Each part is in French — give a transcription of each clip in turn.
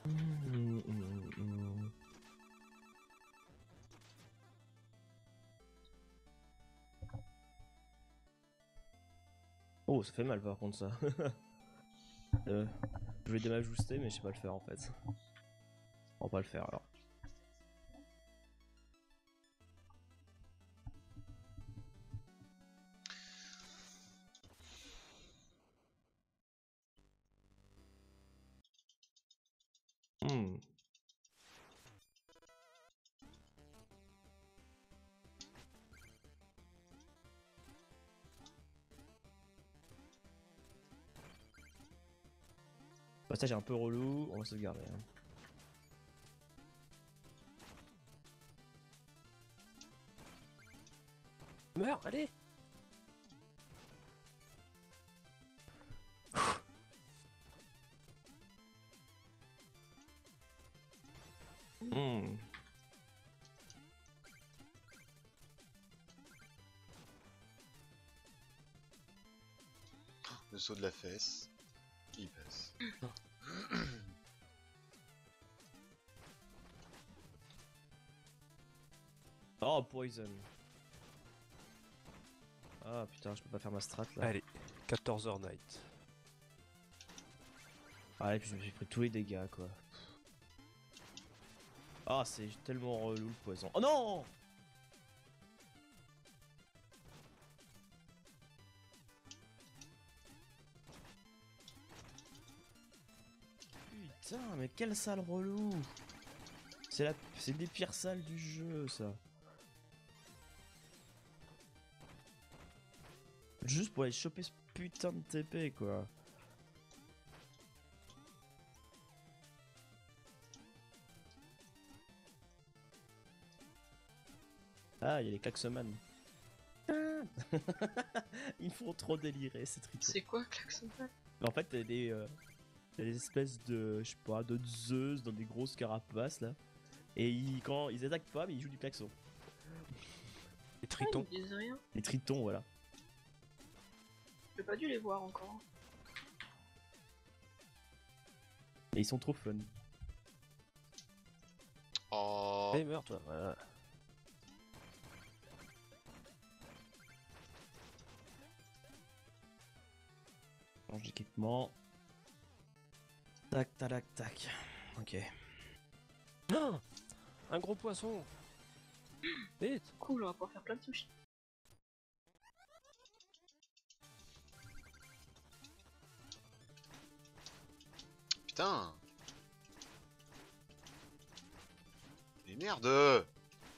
Oh, ça fait mal par contre ça. Je vais démajuster mais je sais pas le faire en fait. On va pas le faire alors. Passage un peu relou, on va sauvegarder. Hein. Meurs, allez. Le saut de la fesse, il passe. Oh, poison. Ah putain, je peux pas faire ma strat là. Allez, 14h night. Ah, et puis je me suis pris tous les dégâts quoi. Ah, c'est tellement relou le poison. Oh non! Putain, mais quelle salle relou! C'est des pires salles du jeu ça. Juste pour aller choper ce putain de TP quoi. Ah, il y a les klaxoman. Ils me font trop délirer ces tritons. C'est quoi klaxon? En fait, t'as des espèces de, je sais pas, de Zeus dans des grosses carapaces là. Et quand ils attaquent pas, mais ils jouent du klaxon. Les tritons. Ils disent rien. Les tritons, voilà. J'ai pas dû les voir encore. Et ils sont trop fun. Oh. Allez, meurs toi, voilà. Change d'équipement. Tac, tac, tac. Ok. Ah, un gros poisson. Vite. Cool, on va pouvoir faire plein de sushis. Putain. Mais merde.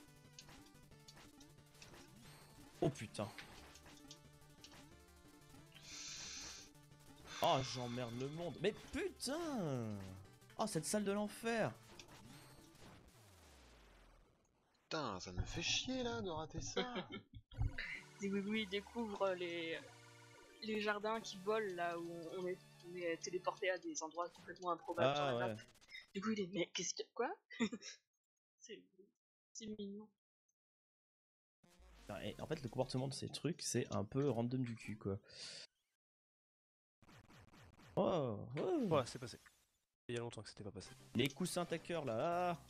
Oh putain. Oh, j'emmerde le monde. Mais putain! Oh, cette salle de l'enfer! Putain, ça me fait chier là de rater ça. Zigouigoui découvre les jardins qui volent là où on est téléporté à des endroits complètement improbables sur Ah la ouais. map. Du coup il est mais qu'est-ce que quoi? C'est mignon. Et en fait, le comportement de ces trucs, c'est un peu random du cul, quoi. Oh, oh. Ouais, c'est passé. Il y a longtemps que c'était pas passé. Les coussins attaqueurs, là. Ah.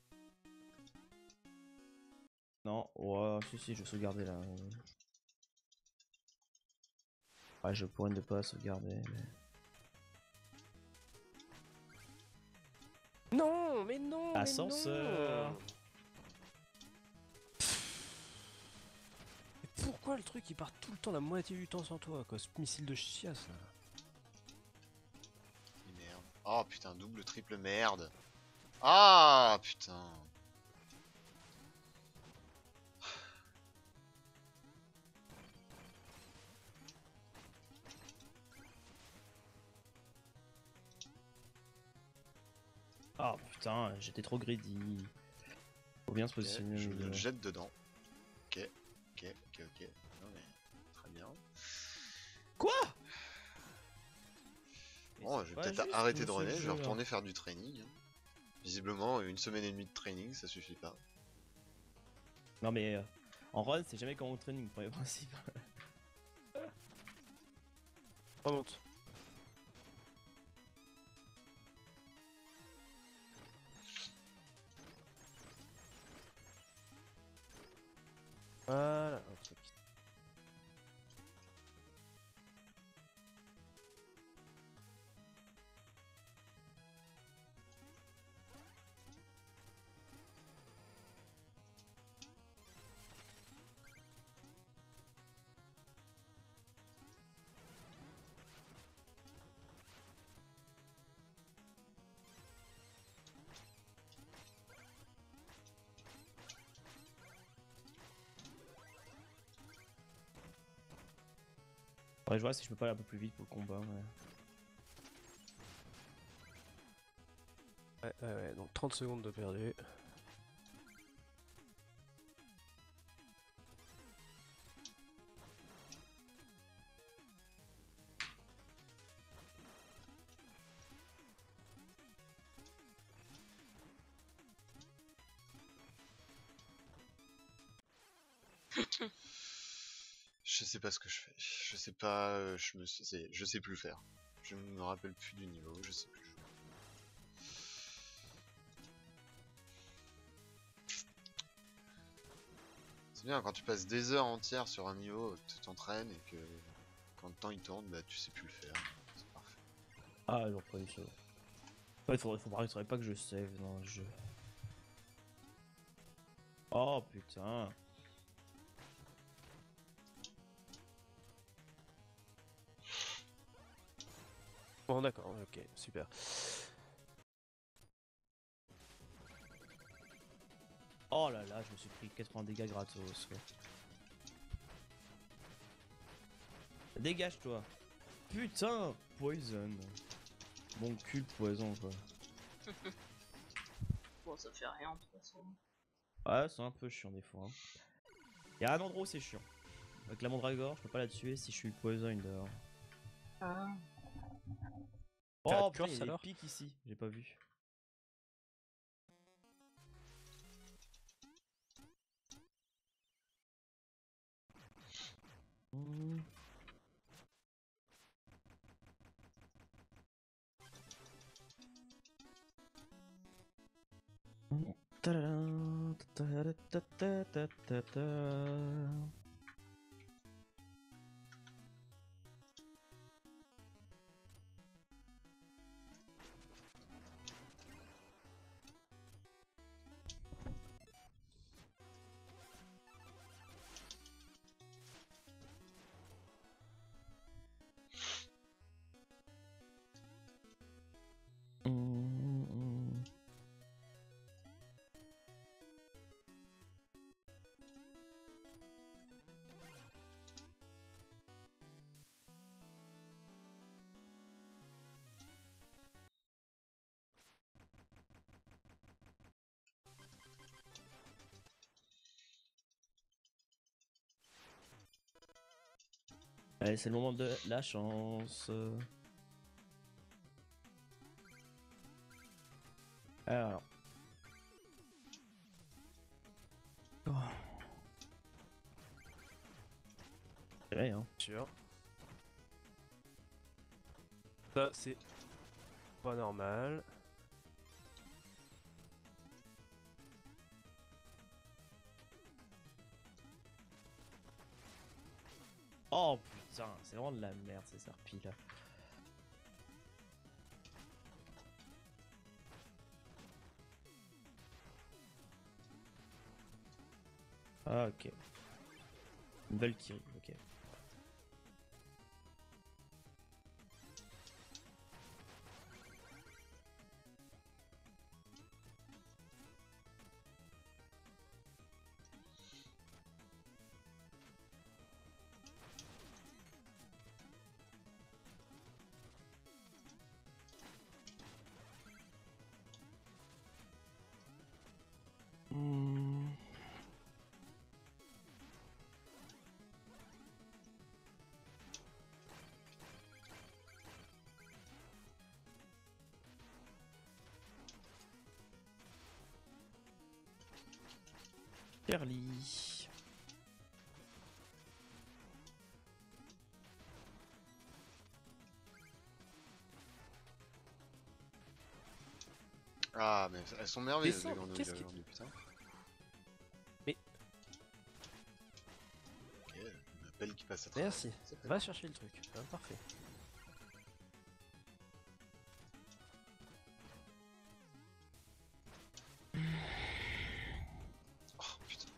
Non, oh, si, je vais sauvegarder, là. Ouais, je pourrais ne pas sauvegarder, mais... Non, mais non, Ascenseur. mais non. Mais pourquoi le truc il part tout le temps la moitié du temps sans toi, quoi, ce missile de chiasse là. Merde. Oh putain, double, triple merde. Ah putain. Ah putain, j'étais trop greedy. Faut bien se Okay, positionner. je me jette dedans. Ok. Non mais très bien. Quoi? Bon, je vais peut-être arrêter de runner, je vais retourner faire du training. Visiblement, 1 semaine et demie de training, ça suffit pas. Non mais en run, c'est jamais comme au training, pour les principes. Remonte. Ouais, je vois si je peux pas aller un peu plus vite pour le combat. Ouais, donc 30 secondes de perdu. Je sais pas ce que je fais. Je sais pas. Je sais plus faire. Je me rappelle plus du niveau. Je sais plus. C'est bien quand tu passes des heures entières sur un niveau, tu t'entraînes et que quand le temps il tourne, bah tu sais plus le faire. C'est parfait. Ah, j'aurais pas eu ça. Ouais, faudrait pas que je save dans le jeu. Oh putain. Bon d'accord, ok, super. Oh là là, je me suis pris 80 dégâts gratos. Quoi. Dégage-toi. Putain, poison. Mon cul de poison quoi. Bon, ça fait rien de toute façon. Ouais, c'est un peu chiant des fois. Hein. Y'a un endroit où c'est chiant. Avec la mandragore, je peux pas la tuer si je suis poison dehors. Ah. T'as Oh de putain, curse, y'a des alors pics ici, j'ai pas vu. Hmm. Tadadam, tadadadadadadada. Allez, c'est le moment de la chance. Alors. Oh. C'est vrai, hein. Sûr. Ça c'est pas normal. Oh putain, c'est vraiment de la merde ces serpilles là. Ah ok. Une Valkyrie, ok. Hmm. Perly. Ah, mais elles sont merveilleuses Descends, les grenouilles qu'est-ce aujourd'hui, putain. Mais- Ok, une appel qui passe à travers. Merci. C'est pas Va chercher le truc. Ah, parfait. Oh putain.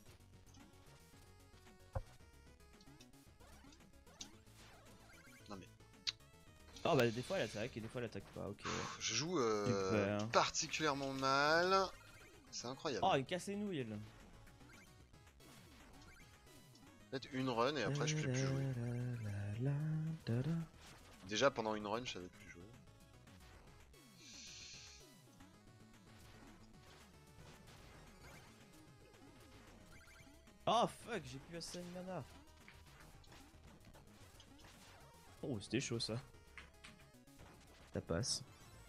Non mais, Ah bah des fois elle attaque et des fois elle attaque pas, ok. je joue Super. particulièrement mal. C'est incroyable. Oh une casse-nouille elle. Peut-être une run et après je peux plus jouer. la, da, da. Déjà pendant une run, je savais plus jouer. Oh fuck, j'ai plus assez de mana. Oh, c'était chaud ça. Ça passe.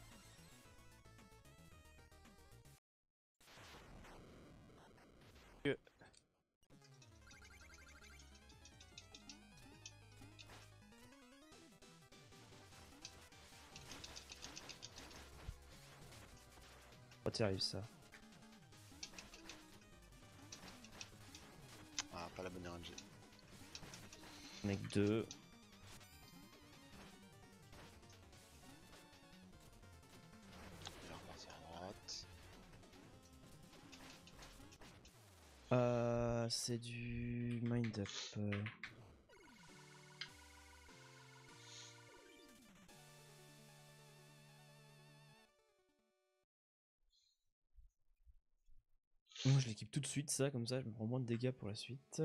Oh, t'arrives ça. Ah, pas la bonne RNG. Mec 2. Il va repartir à droite. C'est du mind up. Moi je l'équipe tout de suite ça, comme ça je me prends moins de dégâts pour la suite.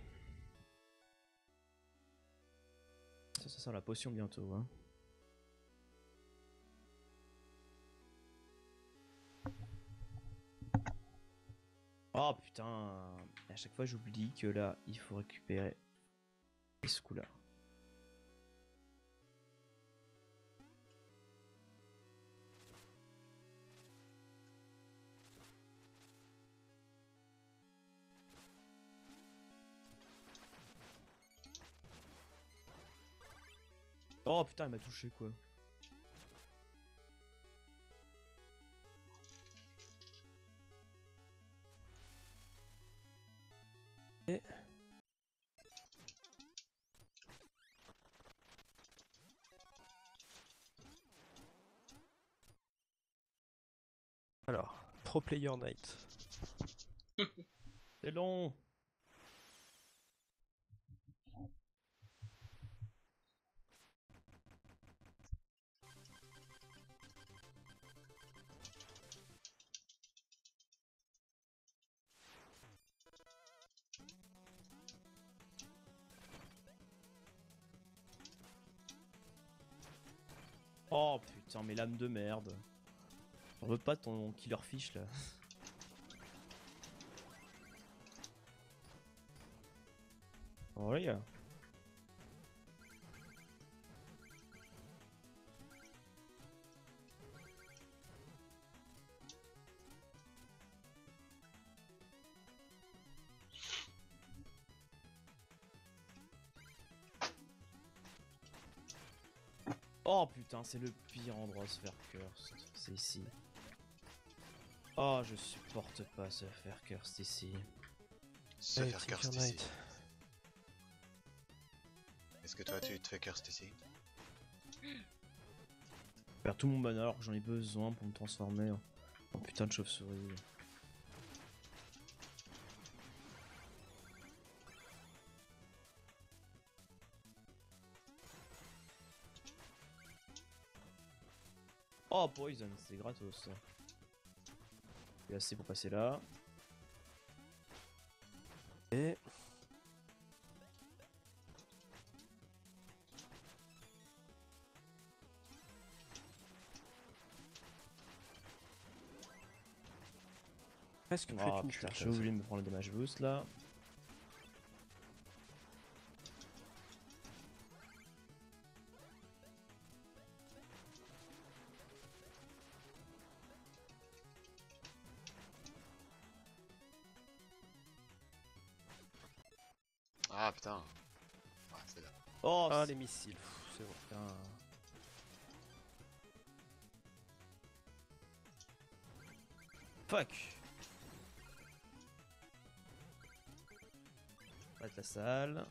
Ça sert la potion bientôt hein. Oh putain, à chaque fois j'oublie que là il faut récupérer ce coup là. Oh putain, il m'a touché quoi. Et... Alors, Pro Player Night. C'est long. Oh putain, mais l'âme de merde. On veut pas ton killer fish là. Oh les gars. Oh putain, c'est le pire endroit à se faire curse. C'est ici. Oh, je supporte pas se faire curse ici. Se Allez, faire Tinker curse ici. Knight. Est-ce que toi tu te fais curse ici? Faire tout mon mana alors que j'en ai besoin pour me transformer en putain de chauve-souris. Oh poison, c'est gratos ça. Il y a assez pour passer là. Et... Presque Oh une putain, chute, j'ai là. oublié de me prendre le damage boost là. Ah putain. Ouais, c'est là. Oh, Ah, les missiles. C'est bon. putain. Fuck. On va être la salle.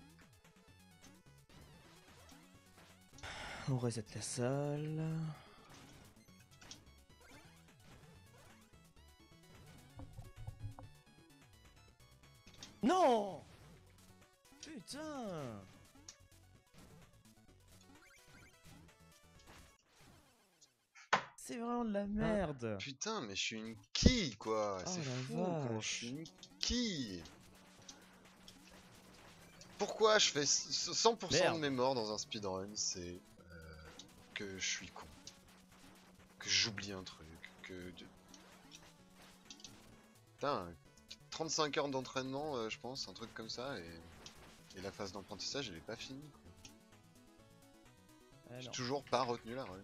On reset la salle. Non! Putain! C'est vraiment de la merde! Putain, mais je suis une quille quoi. Oh C'est la fou comment je vache. suis une quille. Pourquoi je fais 100% Merde. de mes morts dans un speedrun? C'est que je suis con. Que j'oublie un truc. Putain, 35 heures d'entraînement, je pense, un truc comme ça, et la phase d'apprentissage, elle est pas finie. J'ai non. toujours pas retenu la run.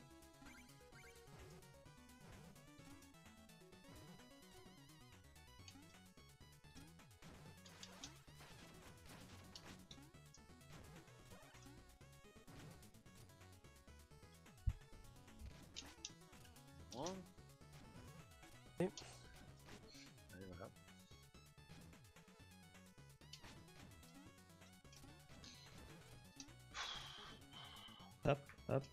Bon. Et- Allez, voilà. Hop, hop.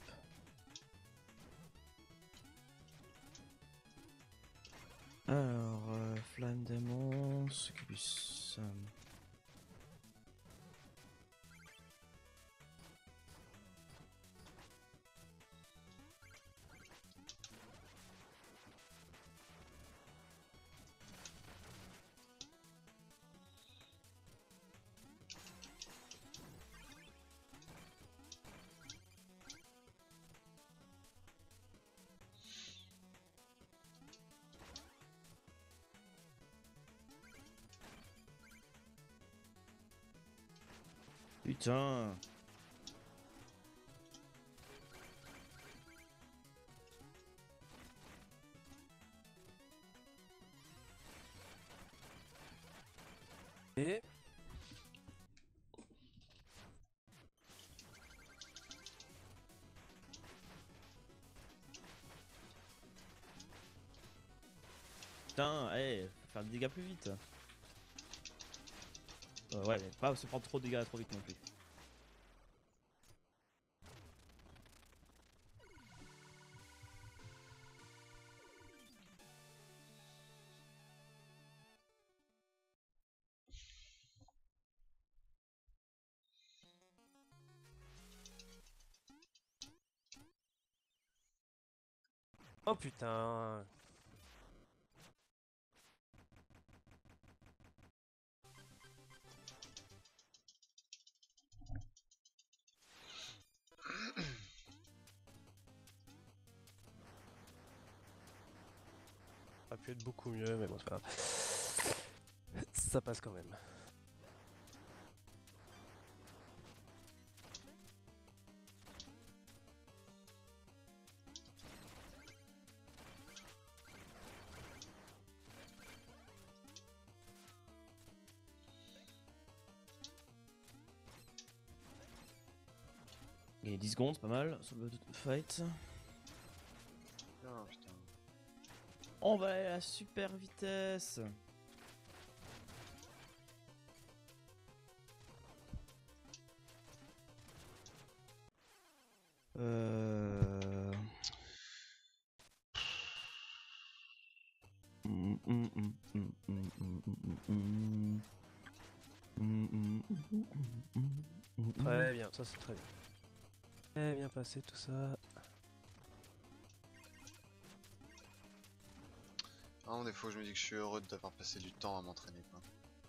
Alors, flamme démon, succubus. Putain. Et... Putain, faut faire des dégâts plus vite. Ouais, mais pas se prendre trop de dégâts trop vite non plus. Oh putain. Ça aurait pu être beaucoup mieux, mais bon, c'est pas grave. Ça passe quand même. Et 10 secondes, c'est pas mal sur le fight. Ah, putain. On va aller à la super vitesse. Euh... Très bien, ça c'est très bien. Très bien passé tout ça. Vraiment, des fois, je me dis que je suis heureux d'avoir passé du temps à m'entraîner, quoi.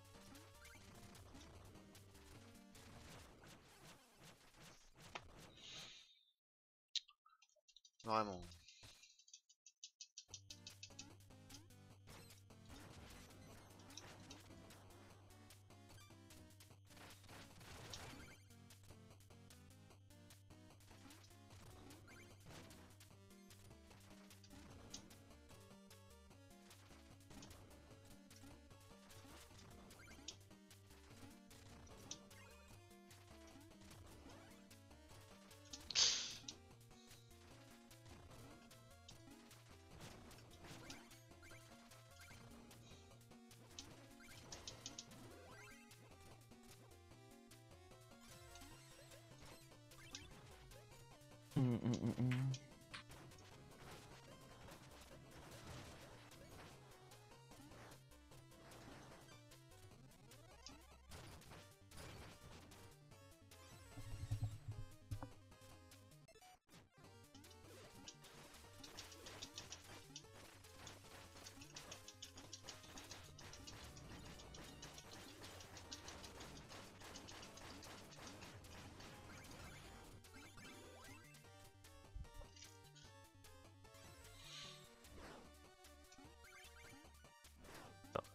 Vraiment.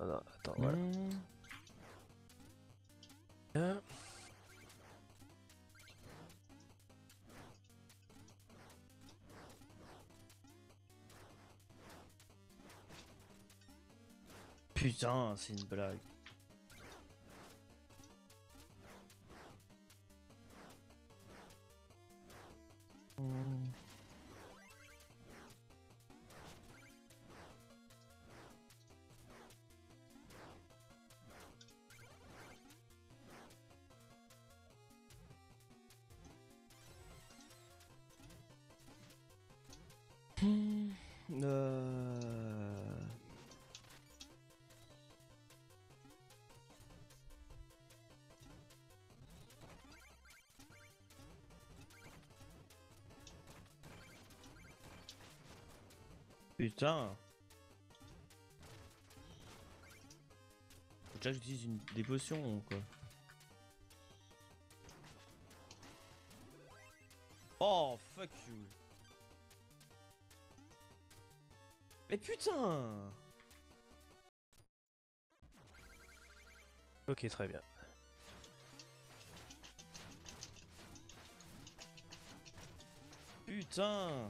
non, attends, voilà. Bien. Putain, c'est une blague. Putain. Faut déjà que j'utilise des potions quoi. Oh fuck you. Mais putain. Ok, très bien. Putain.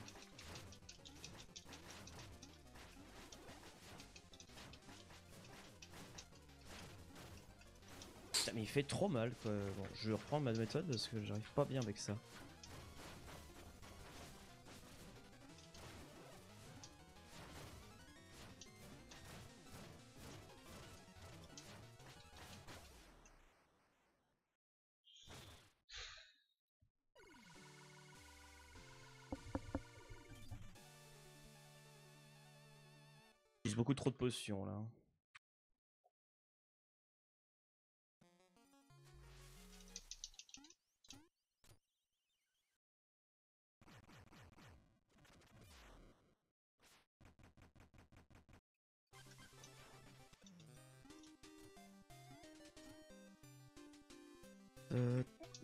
Putain, mais il fait trop mal quoi. Bon, je vais reprendre ma méthode parce que j'arrive pas bien avec ça. J'utilise beaucoup trop de potions là. Euh...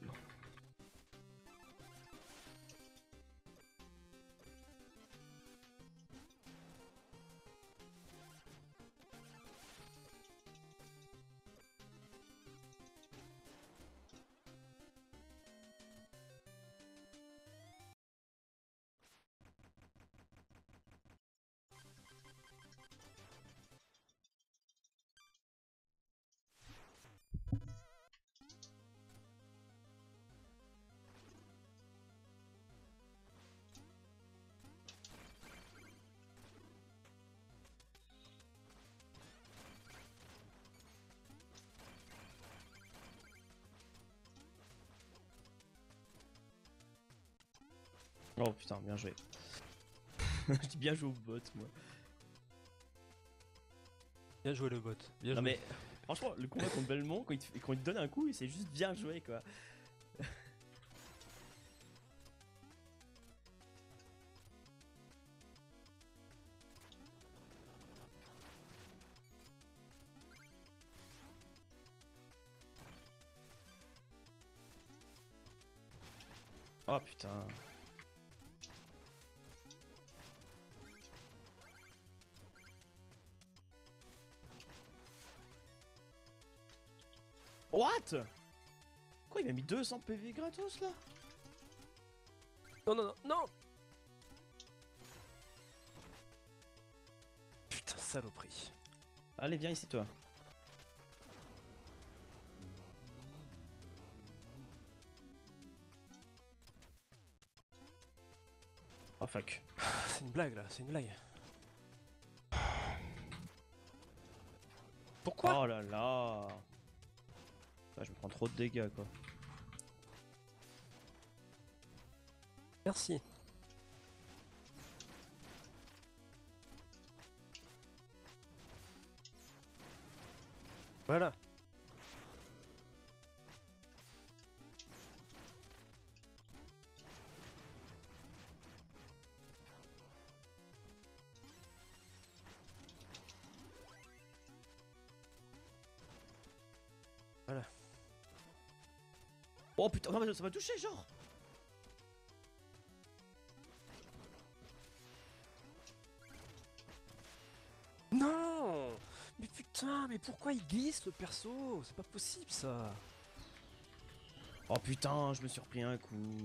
Oh putain, bien joué. Je dis bien joué au bot moi. Bien joué le bot. Bien Non joué. mais franchement le combat contre Belmont quand il te donne un coup c'est juste bien joué quoi. Oh putain. What? Quoi il m'a mis 200 PV gratos là? Non, non, non, non. Putain, saloperie. Allez viens ici toi. Oh fuck. C'est une blague là, c'est une blague. Pourquoi? Oh là là. Ah, je me prends trop de dégâts quoi. Merci. Voilà. Voilà. Oh putain, non, mais ça m'a touché genre. Non. Mais putain, mais pourquoi il glisse le perso? C'est pas possible ça. Oh putain, je me suis repris un coup.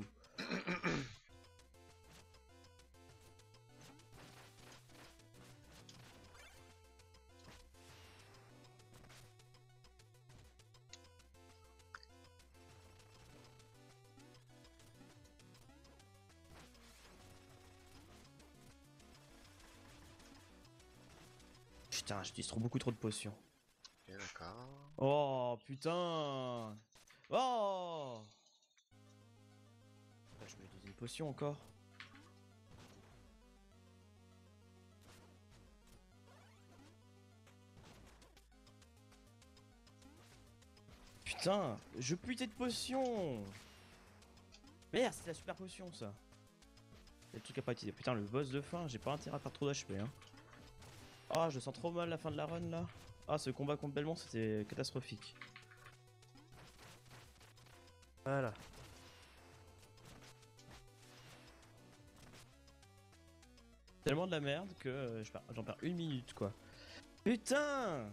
Putain, j'utilise beaucoup trop de potions. Ok, d'accord. Oh putain. Oh. Je vais utiliser une potion encore. Putain, je putain de potion. Merde, c'est la super potion ça. C'est le truc à pas utiliser. Putain, le boss de fin, j'ai pas intérêt à faire trop d'HP. Hein. Ah, je sens trop mal la fin de la run là. Ah, ce combat contre Belmont, c'était catastrophique. Voilà. Tellement de la merde que j'en perds 1 minute quoi. Putain.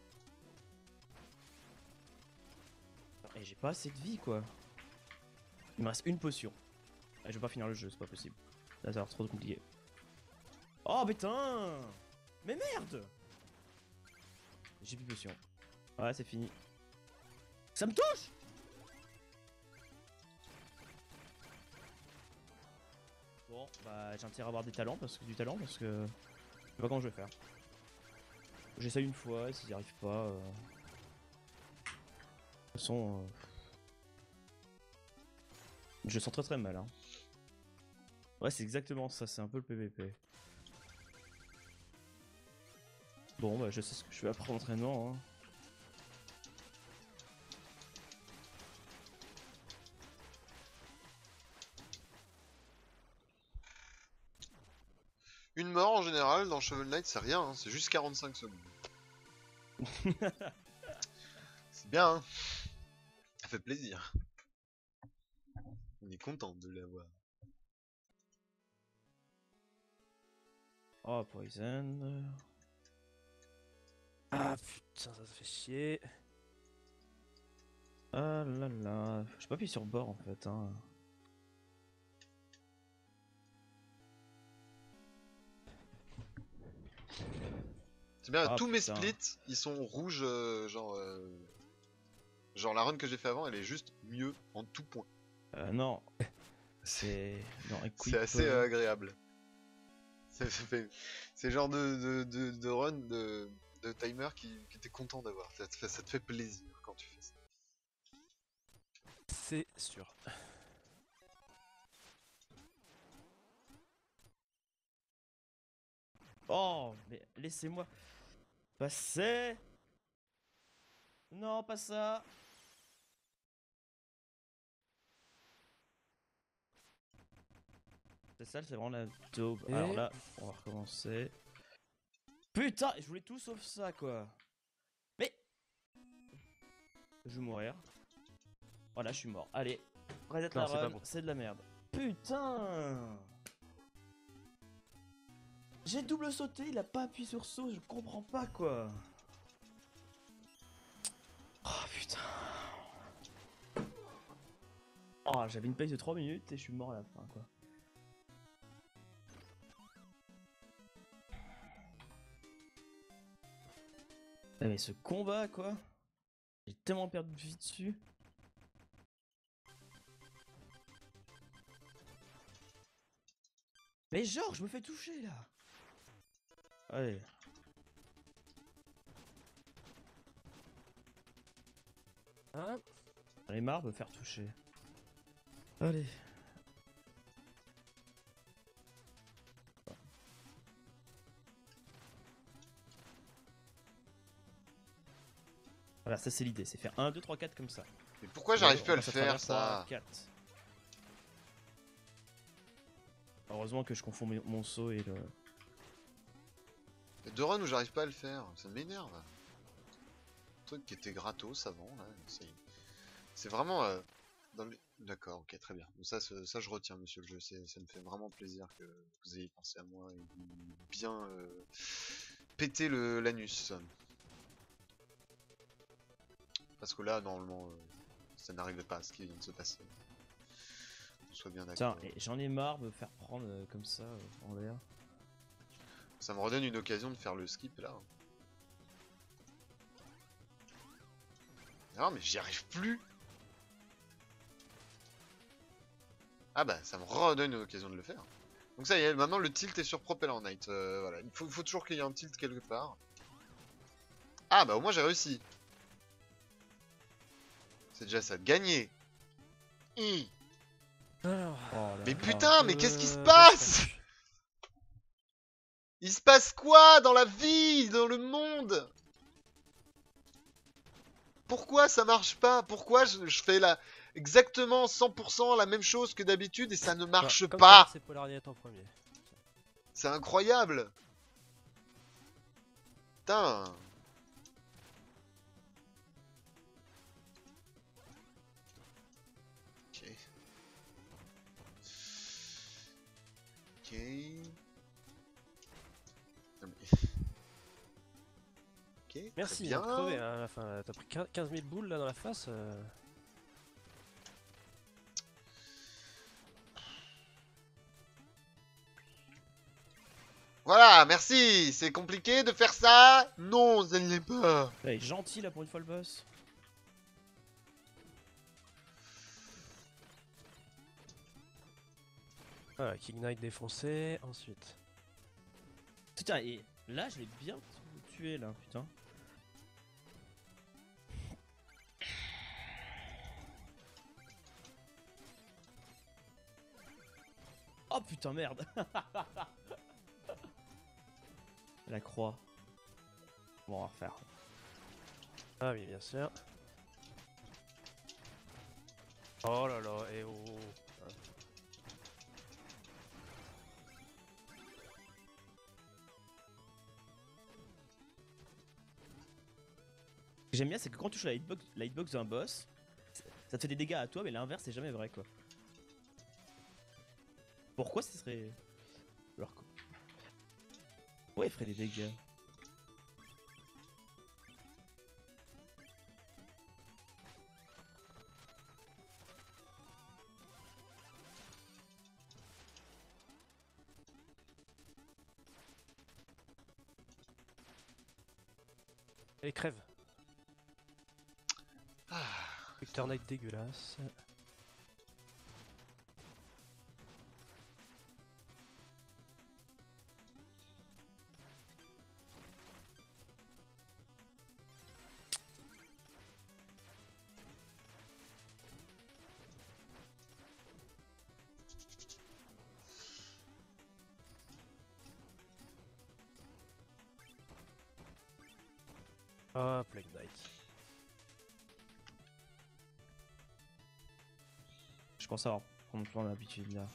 Et j'ai pas assez de vie quoi. Il me reste une potion. Et je vais pas finir le jeu, c'est pas possible. Là, ça va être trop compliqué. Oh putain. Mais merde. J'ai plus de potion. Ouais, c'est fini. Ça me touche. Bon, bah j'ai intérêt à avoir du talent parce que je sais pas comment je vais faire. J'essaye une fois, et si j'y arrive pas. De toute façon. Je sens très mal. Hein. Ouais, c'est exactement ça, c'est un peu le PVP. Bon, bah je sais ce que je fais après l'entraînement. Hein. Une mort en général dans Shovel Knight, c'est rien, hein, c'est juste 45 secondes. C'est bien, hein. Ça fait plaisir. On est content de l'avoir. Oh, poison. Ah putain, ça fait chier. Ah là là. J'ai pas appuyé sur bord en fait. Hein. C'est bien, Ah, tous mes putain. splits, ils sont rouges, genre la run que j'ai fait avant, elle est juste mieux en tout point. Non. C'est. Non, C'est assez agréable. C'est le genre de run, de timer qui t'es content d'avoir. Ça te fait plaisir quand tu fais ça. C'est sûr. Oh, mais laissez-moi passer. Non, pas ça. C'est ça, c'est vraiment la daube. Et... Alors là, on va recommencer. Putain, je voulais tout sauf ça, quoi. Mais... Je vais mourir. Voilà, je suis mort. Allez, reset la Non, c'est pas run, bon. c'est de la merde. Putain. J'ai double sauté, il a pas appuyé sur saut, je comprends pas, quoi. Oh, putain. Oh, j'avais une pace de 3 minutes et je suis mort à la fin, quoi. Ah, mais ce combat, quoi. J'ai tellement perdu de vie dessus. Mais genre, je me fais toucher, là. Allez. Hein? J'en ai marre de me faire toucher. Allez. Voilà, ça c'est l'idée, c'est faire 1, 2, 3, 4 comme ça. Mais pourquoi j'arrive plus à le faire, ça? 4. Heureusement que je confonds mon saut et le... Il y a deux runs où j'arrive pas à le faire, ça m'énerve. Un truc qui était gratos avant, là, c'est vraiment... dans le... D'accord, ok, très bien. Donc ça je retiens, monsieur le jeu, ça me fait vraiment plaisir que vous ayez pensé à moi et bien péter l'anus. Parce que là, normalement, ça n'arrivait pas à ce qui vient de se passer. On soit bien Tiens, d'accord. et j'en ai marre de me faire prendre comme ça en l'air. Ça me redonne une occasion de faire le skip là. Non mais j'y arrive plus. Ah bah ça me redonne une occasion de le faire. Donc ça y est, maintenant le tilt est sur Propeller Knight. Voilà, il faut toujours qu'il y ait un tilt quelque part. Ah bah au moins j'ai réussi. C'est déjà ça, gagner. Alors, Oh là Mais là. putain, mais qu'est-ce qui se boss passe? rush. Il se passe quoi dans la vie, dans le monde? Pourquoi ça marche pas? Pourquoi je fais exactement 100% la même chose que d'habitude et ça ne marche Comme pas? ça, c'est Polarnet en premier. C'est incroyable. Putain. Ok. Ok. Non, mais- Ok, Merci, très bien. crevé hein, à la fin. T'as pris 15 000 boules là dans la face. Voilà, merci. C'est compliqué de faire ça? Non, ça ne l'est pas. Là, il est gentil là pour une fois le boss. Voilà, King Knight défoncé. Ensuite. Putain, et là je l'ai bien tué là, putain. Oh putain, merde. La croix. Bon, on va refaire. Ah oui, bien sûr. Oh là là, et oh. Ce que j'aime bien, c'est que quand tu touches la hitbox d'un boss, ça te fait des dégâts à toi, mais l'inverse c'est jamais vrai quoi. Pourquoi ce serait. Alors quoi. Ouais, il ferait des dégâts. Allez, crève. Ah, Victor Knight dégueulasse. Ah, Plague Knight. Je pense avoir prendre plein d'habitude là.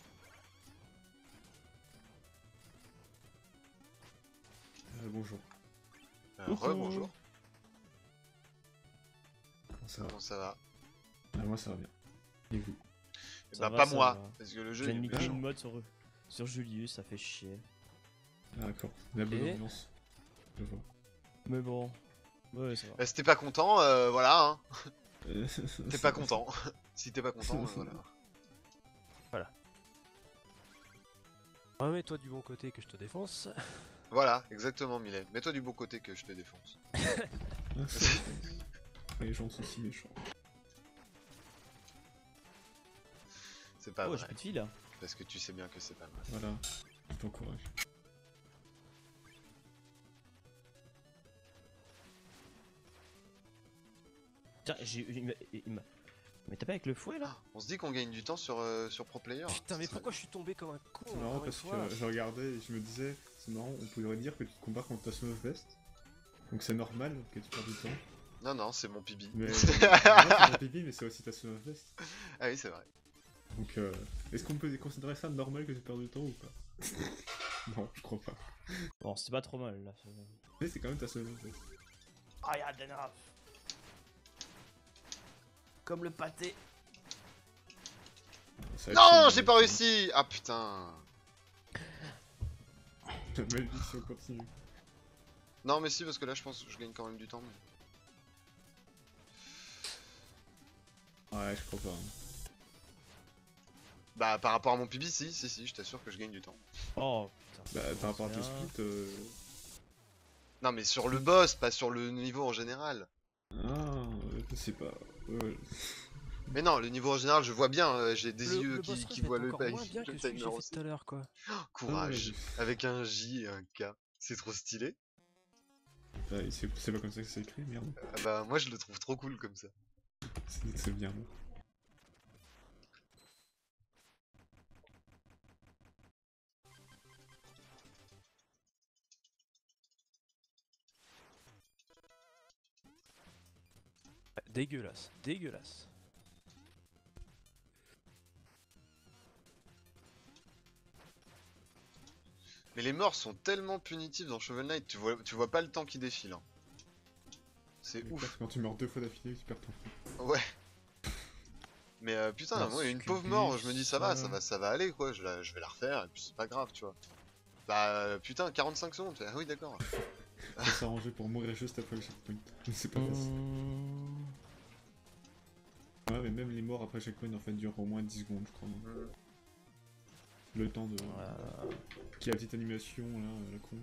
Bonjour. Re-bonjour. Comment ça va? Comment ça va? Moi ça va bien. Et vous? Eh Ça bah va, pas ça moi, va. parce que le jeu J'ai est mis méchant. une mode sur Julius, ça fait chier. Ah, d'accord, la bonne Et ambiance. Je vois. Mais bon. Ouais, ça va. Bah, si t'es pas content, voilà, hein. T'es T'es pas content. Si t'es pas content, voilà. Remets-toi du bon côté que je te défonce. Voilà, exactement, Mylène. Mets-toi du bon côté que je te défonce. Les gens sont si méchants. C'est pas Oh, j'ai vrai, plus de fil là. parce que tu sais bien que c'est pas vrai. Voilà, je t'encourage. Tiens, il m'a tapé avec le fouet là. On se dit qu'on gagne du temps sur Pro Player. Putain, mais Ça- pourquoi je suis tombé comme un con C'est marrant encore une parce fois que je regardais et je me disais, c'est marrant, on pourrait dire que tu te combats contre ta Son of Best. Donc c'est normal que tu perds du temps. Non, non, c'est mon pibi. Mais c'est ton pipi, mais c'est aussi ta Son of Best. Ah oui, c'est vrai. Donc est-ce qu'on peut considérer ça normal que tu perds du temps ou pas? Non, je crois pas. Bon, c'était pas trop mal là. Mais c'est quand même ta Son of Best. Ah, y'a enough. Comme le pâté. Ça va être Non, chiant, j'ai pas réussi. Ah putain. La malédiction continue. Non, mais si, parce que là, je pense que je gagne quand même du temps. Ouais, je crois pas. Bah, par rapport à mon PB, si, je t'assure que je gagne du temps. Oh, putain. Bah, par rapport à tes Bien. splits, Non, mais sur le boss, pas sur le niveau en général. Ah, je sais pas. Ouais. Mais non, le niveau en général, je vois bien, j'ai des Le yeux boss qui rush voient est le, encore moins bien que le celui que timer j'ai fait aussi. tout à l'heure, quoi. Courage, avec un J et un K. C'est trop stylé. Ouais, c'est pas comme ça que c'est écrit, merde. Ah bah, moi je le trouve trop cool comme ça. C'est bien. Ouais, dégueulasse, dégueulasse. Mais les morts sont tellement punitifs dans Shovel Knight, tu vois pas le temps qui défile. Hein. C'est Mais ouf. quand tu meurs 2 fois d'affilée, tu perds ton fou. Ouais. Mais putain, Ah, moi une pauvre succubus, mort, je me dis ça va, ça. ça va aller quoi, je vais la refaire et puis c'est pas grave, tu vois. Bah putain, 45 secondes, ah oui d'accord. Faut s'arranger pour mourir juste après le checkpoint. C'est pas facile. Ouais, mais même les morts après checkpoint en fait durent au moins 10 secondes, je crois. Mm. Le temps de. Qui a la petite animation là, la con.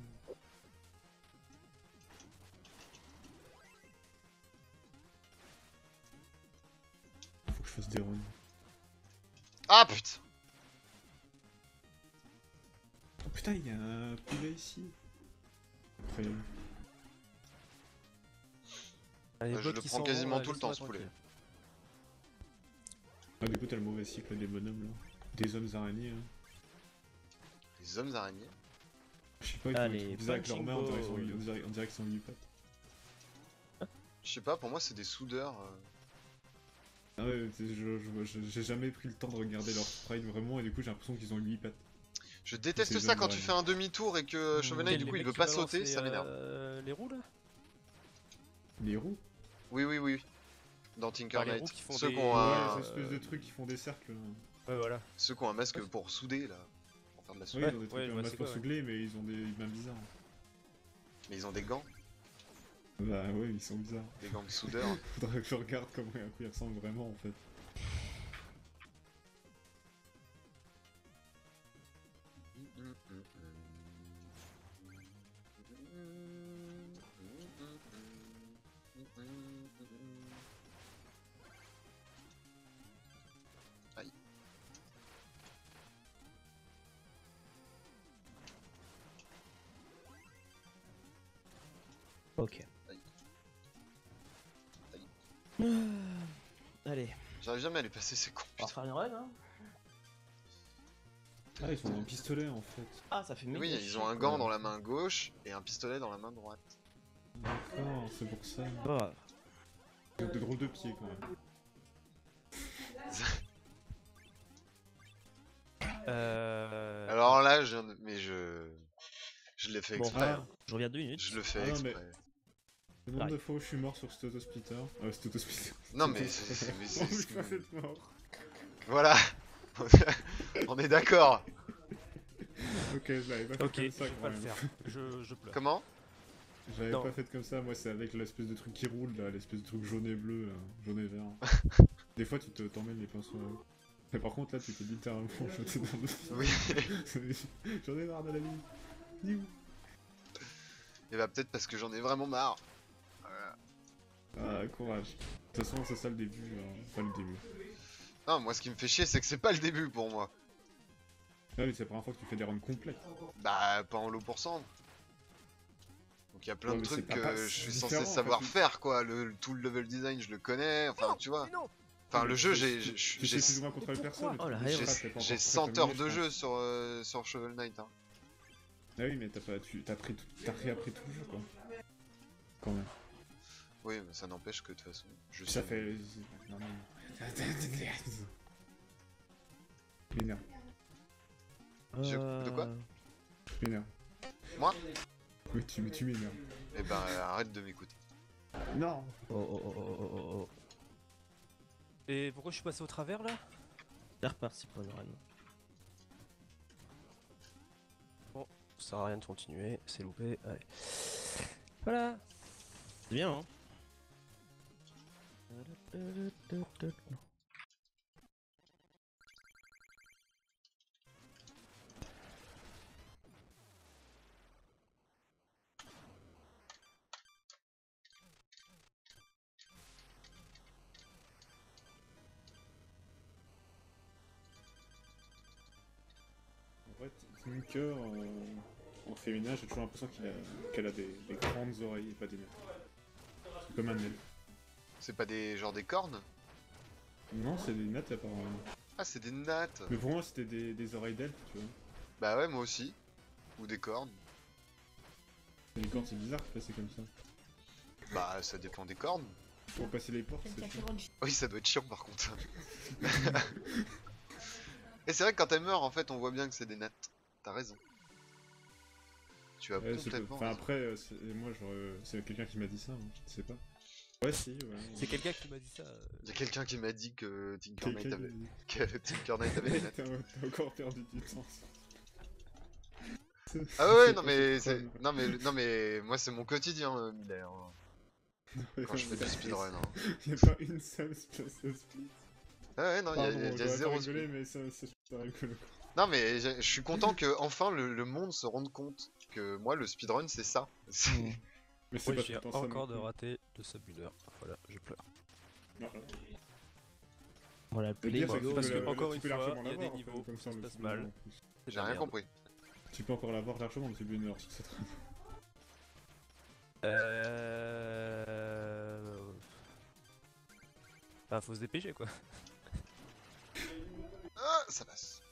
Faut que je fasse des runs. Ah putain. Oh putain, il y a un poulet ici. Incroyable. Allez, Je bots le qui prends s'en quasiment vont, tout le temps, laisse-moi ce poulet. tranquille. Ah, du coup, t'as le mauvais cycle des bonhommes là. Des hommes araignées. Hein. Les hommes araignées. Je sais pas, ils font Allez, des trucs bizarres avec leurs mains, punching on dirait qu'ils sont 8 pattes. Je sais pas, pour moi c'est des soudeurs. Ah ouais, j'ai jamais pris le temps de regarder leur sprite vraiment, et du coup, j'ai l'impression qu'ils ont 8 pattes. Je déteste C'est ça les quand hommes tu araignées. fais un demi-tour et que Shovel Knight Quel, du coup les il mecs veut qui pas balancent sauter, ça m'énerve. les roues là. Les roues. Oui. Dans Tinker Ah, les roues Knight. qui font Ceux des- qui ont Ouais, un... les espèces de trucs qui font des cercles. Là. Ouais, voilà. Ceux qui ont un masque pour souder là. Pour faire de la Oui, soude. ils ont des trucs ouais, je comme vois masque c'est pour quoi, sougler, mais ils ont des mains bizarres. Mais ils ont des gants. Bah ouais, ils sont bizarres. Des gants de soudeur. Faudrait que je regarde comment à quoi ils ressemblent vraiment en fait. Aïe. Ok. Aïe. Allez, J'arrive jamais à les passer, c'est con. on va faire une run hein. Ah, ils ont un pistolet en fait. Ah, ça fait méga Oui, ils chier, ont un quoi. gant dans la main gauche et un pistolet dans la main droite. D'accord, c'est pour ça. Oh, Ils ont des drôles de pieds quand même. Alors là, mais je l'ai fait bon, exprès. hein. je reviens 2 minutes. Je le fais Ah non, mais- exprès. Le nombre de fois où je suis mort sur cet autosplitter. Cet autosplitter. Non mais c'est... Oh, je suis pas fait mort. Voilà. On est d'accord. Ok, je l'avais pas fait Ok, comme je ça vais quand pas le même. faire. Je pleure. Comment? J'avais Non. pas fait comme ça, moi c'est avec l'espèce de truc qui roule là, l'espèce de truc jaune et bleu, là, jaune et vert. Des fois tu t'emmènes les pinceaux à eau. Mais par contre là tu t'es littéralement jeté dans le Oui. J'en ai marre de la vie. Dis où? Et bah peut-être parce que j'en ai vraiment marre. Voilà. Ah courage. De toute façon c'est ça le début, pas le début. Non, moi ce qui me fait chier c'est que c'est pas le début pour moi. Ah oui c'est la première fois que tu fais des runs complètes. Bah pas en lot pour cent. Donc il y a plein Ouais, de mais trucs c'est pas- que je c'est suis différent, censé en fait, savoir oui. faire quoi. Tout le level design je le connais, enfin tu vois. Enfin le jeu Tu sais plus ou moins contre les personnes. Oh, la mais tu haine. sais pas, t'es pas j'ai encore très 100 heures familier, de je jeu pense. sur Shovel Knight. Hein. Ah oui mais t'as réappris tout le jeu quoi. Quand même. Oui mais ça n'empêche que de toute façon je Ça sais- fait... Non mais... M'énerve, De quoi? m'énerve. Moi? Oui tu m'énerves. Eh ben arrête de m'écouter. Non. Oh. Et pourquoi je suis passé au travers là? C'est reparti pour une run. Ça sert à rien de continuer, c'est loupé. Allez. Voilà. C'est bien hein. Ouais, Tinker en féminin, j'ai toujours l'impression qu'elle a des grandes oreilles et pas des nattes. C'est comme un elfe. C'est pas des genre des cornes? Non, c'est des nattes apparemment. Ah, c'est des nattes. Mais pour moi, c'était des oreilles d'elfe, tu vois. Bah ouais, moi aussi. Ou des cornes. Les cornes, c'est bizarre de passer comme ça. Bah, ça dépend des cornes. Pour passer les portes, c'est chiant. Oui, ça doit être chiant par contre. Et c'est vrai que quand elle meurt, en fait, on voit bien que c'est des nattes. T'as raison. Tu as Ouais, complètement enfin raison. après, moi, c'est quelqu'un qui m'a dit ça, hein, je sais pas. Ouais, si, ouais. C'est quelqu'un qui m'a dit ça. Il y a quelqu'un qui m'a dit que Tinker Knight Quelqu'un avait... qui- que Tinker Knight avait des nattes. T'as encore perdu du temps. Ah ouais, C'est non pas mais... ce c'est- problème. Non mais... Moi, c'est mon quotidien, Miller. Quand je fais du speedrun. Hein. Y'a pas une seule space de split. Ah ouais, non, il Pardon, y a j'aurais pas zéro rigolé, speed. mais ça, c'est super rigolo. Non mais je suis content que enfin le monde se rende compte que moi, le speedrun, c'est ça. Mm. Mais c'est Moi, pas j'ai tout le temps ça encore non de plus. rater le sub-1 Voilà, je pleure. Voilà. Voilà, Le play pire, c'est Parce tu que, peux la- encore tu une peux fois, largement il y a l'avoir, des en fait, niveaux comme ça, qui se le passent speedrun, mal. en plus. C'est de J'ai la rien merde. compris. Tu peux encore l'avoir largement dans le speedrunner sur cette run. Bah, faut se dépêcher quoi. Ah, ça passe.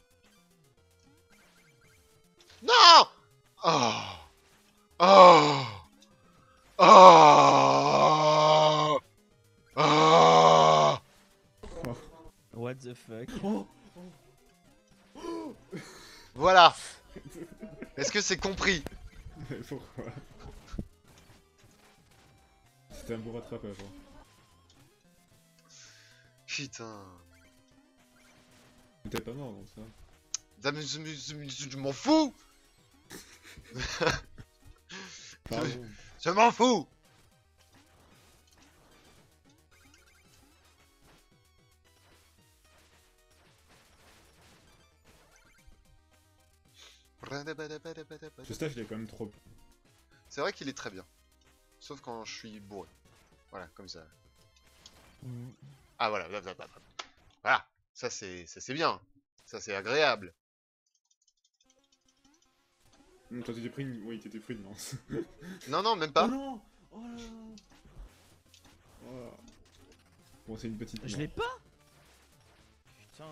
Non! Oh! Oh! Oh! Oh! What the fuck? Voilà. Est-ce que c'est compris? Pourquoi? C'était un beau rattrapage. Hein. Putain. T'es pas mort dans ça. Je m'en fous! Pardon. Je m'en fous! Ce stage, il est quand même trop. C'est vrai qu'il est très bien. Sauf quand je suis bourré. Voilà, comme ça. Mm. Ah voilà, voilà. Ça c'est bien. Ça c'est agréable. Toi, t'étais pris une. Oui, t'étais pris une lance. Non, non, même Oh pas. non! Oh là là! Oh. Bon, c'est une petite. Je mort. l'ai pas? Putain.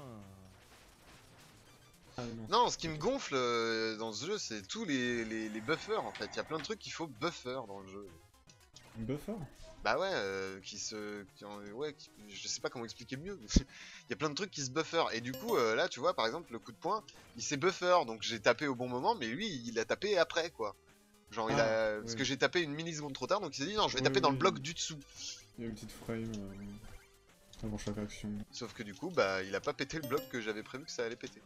Ah non. Non, ce qui me gonfle dans ce jeu, c'est tous les buffers en fait. Il y a plein de trucs qu'il faut buffer dans le jeu. Une buffer? Bah ouais, je sais pas comment expliquer mieux. Il y a plein de trucs qui se buffer. Et du coup, là, tu vois, par exemple, le coup de poing, il s'est buffer. Donc j'ai tapé au bon moment, mais lui, il a tapé après, quoi. Genre, il a. Parce ouais. que j'ai tapé une milliseconde trop tard, donc il s'est dit non, je vais Ouais, taper dans le oui. bloc du dessous. Il y a une petite frame avant chaque action. Sauf que du coup, bah, il a pas pété le bloc que j'avais prévu que ça allait péter.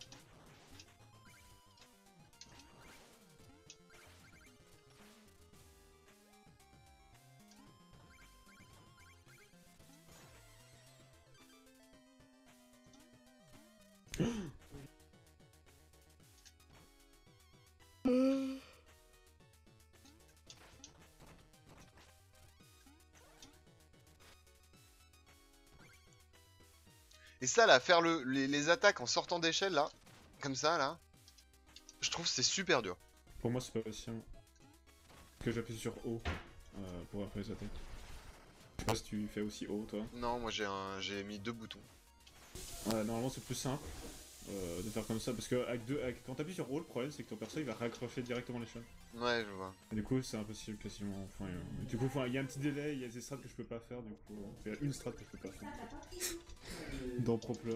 Et ça, là, faire les attaques en sortant d'échelle, là, comme ça, là, je trouve que c'est super dur. Pour moi, c'est pas patient. Que j'appuie sur O pour après les attaques. Je sais pas si tu fais aussi O, toi. Non, moi j'ai mis 2 boutons. Normalement, c'est plus simple de faire comme ça parce que quand t'appuies sur O, le problème c'est que ton perso il va raccrocher directement l'échelle. Ouais, je vois. Et du coup, c'est impossible quasiment. Enfin, du coup, il y a un petit délai, il y a des strats que je peux pas faire. Du coup, il y a une strat que je peux pas faire. En fait. Dans Propler.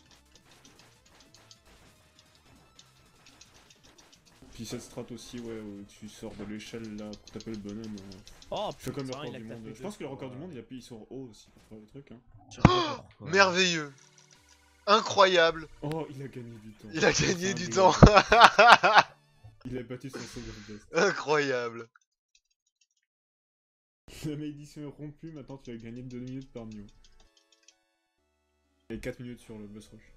Puis cette strat aussi, ouais, où tu sors de l'échelle là pour taper le bonhomme. Oh Je fais comme le putain, record il a du tapé monde. Je deux pense que le fois. record du monde il appuie sur O aussi pour faire le truc. Hein. Je sais pas pourquoi. Merveilleux. Incroyable. Oh, il a gagné du temps. Il a gagné Enfin, du il temps. Il a battu son second best. Incroyable. La malédiction est rompue, maintenant tu as gagné 2 minutes par Mew. Et 4 minutes sur le boss rush.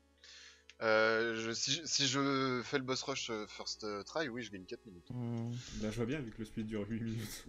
Si je fais le boss rush first try, oui, je gagne 4 minutes. Mm. Là je vois bien vu que le speed dure 8 minutes.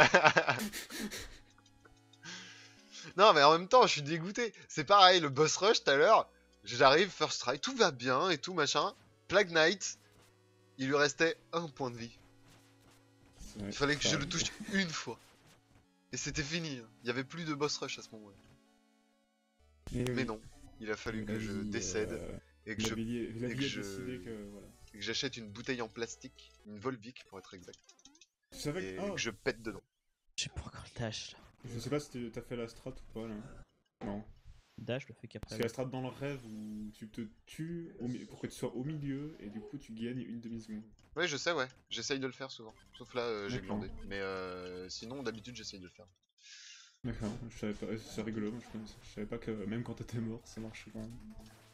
Non, mais en même temps, je suis dégoûté. C'est pareil, le boss rush tout à l'heure, j'arrive first try, tout va bien et tout machin. Plague Knight, il lui restait un point de vie. Ouais, Il fallait que ça je le arrive. touche une fois. Et c'était fini. Hein. Il y avait plus de boss rush à ce moment-là. Et Mais oui. non, il a fallu La que je vie, décède et que la je vie, la et que vie a je- décidé que voilà. et que j'achète une bouteille en plastique, une Volvic pour être exact, Tu savais et que... oh, que je pète dedans. J'ai pas encore le dash là. je sais pas si t'as fait la strat ou pas là. Non. Dash, je le fais Parce qu'après. qu'il y a la strat dans le rêve où tu te tues pour que tu sois au milieu et du coup tu gagnes une demi-seconde. Ouais, je sais, ouais. J'essaye de le faire souvent. Sauf là, j'ai D'accord. glandé. Mais sinon, d'habitude, j'essaye de le faire. D'accord, je savais pas, c'est rigolo, moi je savais pas que même quand t'étais mort ça marchait quand même.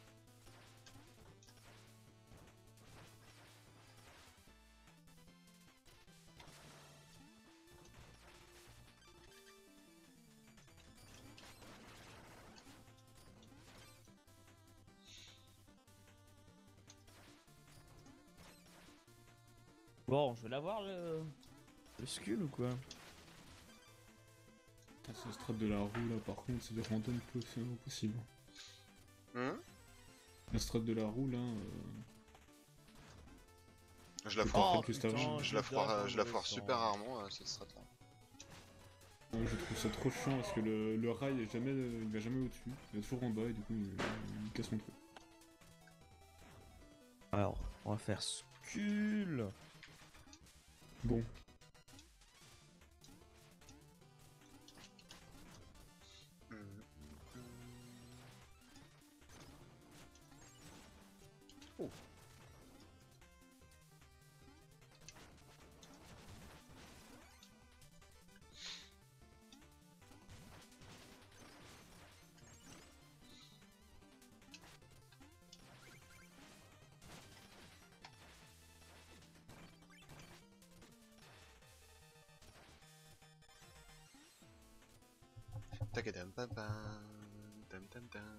Bon, je vais l'avoir le skull ou quoi? Putain, ce strat de la roue là par contre c'est du random possible. La strat de la roue là, Je la C'est foire, parfait. Juste avant. je la foire super rarement, cette strat là. je trouve ça trop chiant parce que le rail est jamais, il va jamais au-dessus, il va toujours en bas et du coup il casse mon truc. Alors, on va faire skull. Bon, Takadam pam pam, tam tam tam.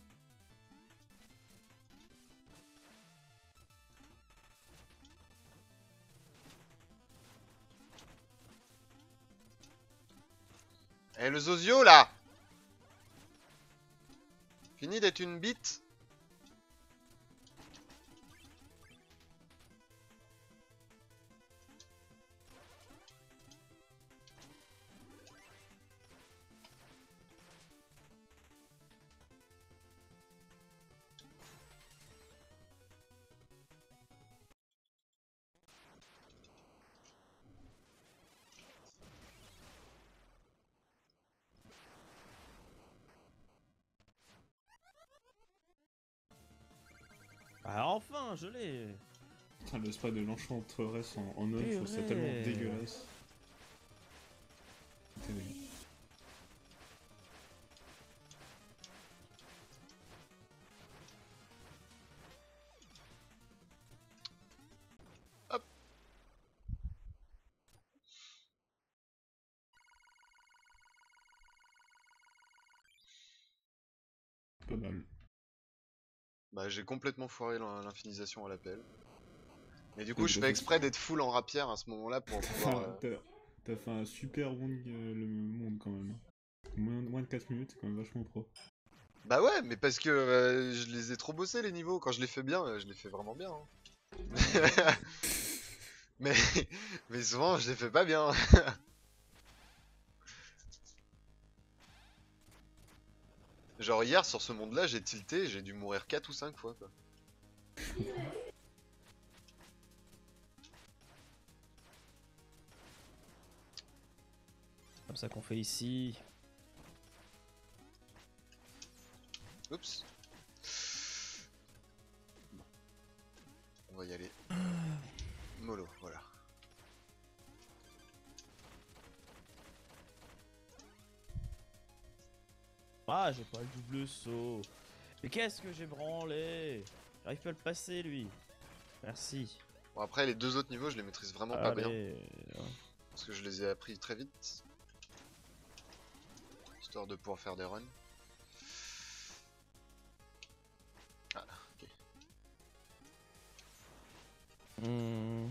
Eh le Zozio là! Fini d'être une bite? Ah, enfin, je l'ai. putain, le spray de l'enchanteresse en homme, je trouve ça Purée. tellement dégueulasse. C'est terrible. Hop. Pas mal. Bah j'ai complètement foiré l'infinisation à l'appel. Mais du Oui, coup je t'as fais fait- exprès d'être full en rapière à ce moment-là pour pouvoir... T'as fait un super round le monde quand même. Moins de 4 minutes, c'est quand même vachement pro. Bah ouais, mais parce que je les ai trop bossés les niveaux. Quand je les fais bien, je les fais vraiment bien. Hein. mais... mais souvent je les fais pas bien. Genre hier sur ce monde là j'ai tilté, j'ai dû mourir 4 ou 5 fois quoi. Comme ça qu'on fait ici. Oups. Bon. On va y aller. Mollo, voilà. Ah, j'ai pas le double saut. Mais qu'est-ce que j'ai branlé? J'arrive pas à le passer lui. Merci. Bon après les deux autres niveaux je les maîtrise vraiment pas bien. Allez. Parce que je les ai appris très vite. Histoire de pouvoir faire des runs. Ah, ok. Hmm.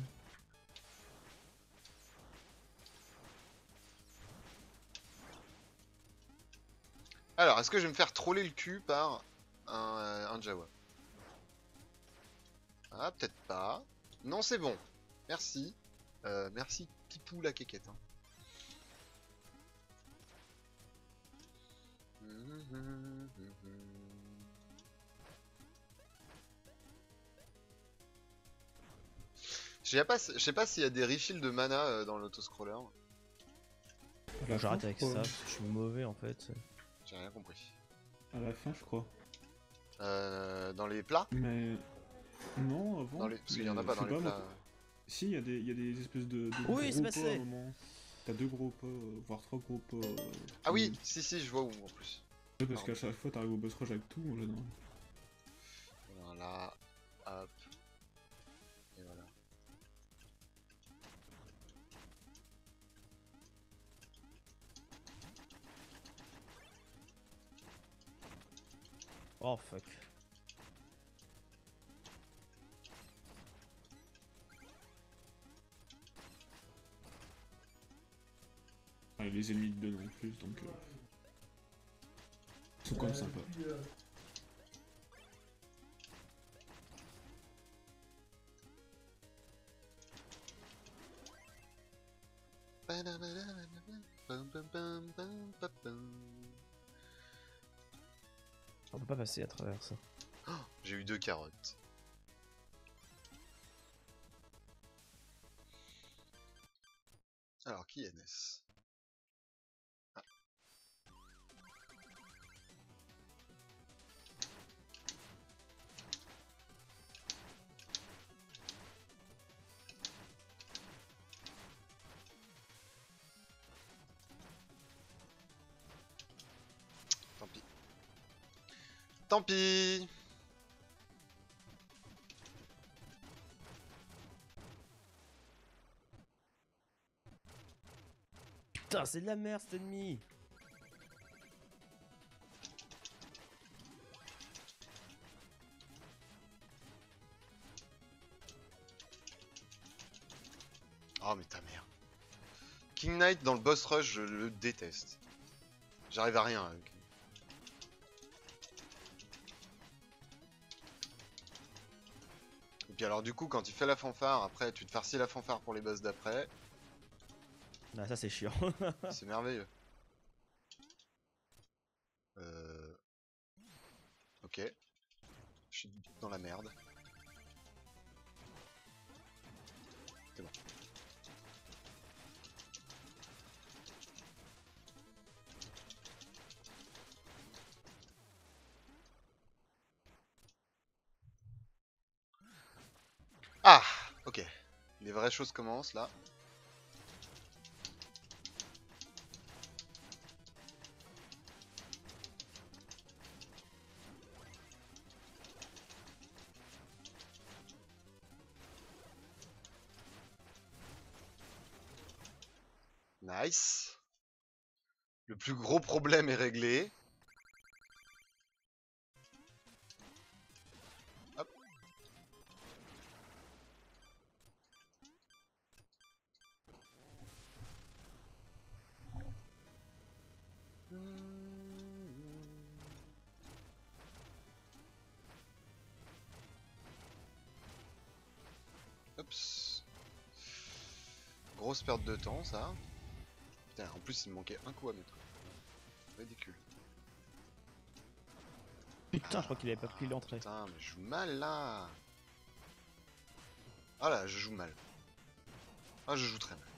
Alors, est-ce que je vais me faire troller le cul par un Jawa? Ah, peut-être pas. Non, c'est bon. Merci. Merci, Pipou la quéquette. Hein. Je sais pas s'il y a des refills de mana dans l'autoscroller. À la J'arrête fin, avec je ça, crois. parce que je suis mauvais en fait. J'ai rien compris. À la fin, je crois. Dans les plats Mais. Non, avant. Parce qu'il y en a pas je dans sais les moi. plats. Si, il y a des espèces de Oui, c'est gros pas à passé. un moment. T'as 2 gros pas, voire 3 gros pas. Ah oui, si, je vois où en plus. Ouais, parce qu'à chaque fois, t'arrives au boss rush avec tout en général. Voilà, hop. Et voilà. Oh fuck. Ah, et les ennemis de dedans en plus, donc. Ils sont quand même sympas. On peut pas passer à travers ça. Oh, j'ai eu 2 carottes. Alors, qui est Ness? Ah. Tant pis. Tant pis. Putain, c'est de la merde cet ennemi. Oh mais ta mère. King Knight dans le boss rush, je le déteste. J'arrive à rien avec. Et puis alors du coup quand tu fais la fanfare, après tu te farcis la fanfare pour les boss d'après, Ah, ça c'est chiant. c'est merveilleux. Ok. Je suis dans la merde. C'est bon. Ah, ok. Les vraies choses commencent là. Nice. Le plus gros problème est réglé. Hop. Oups. Grosse perte de temps ça. Putain, en plus il me manquait un coup à mettre. Ridicule. Putain, je crois qu'il avait pas pris l'entrée. Putain, mais je joue mal là. Ah là, je joue mal. Ah, je joue très mal.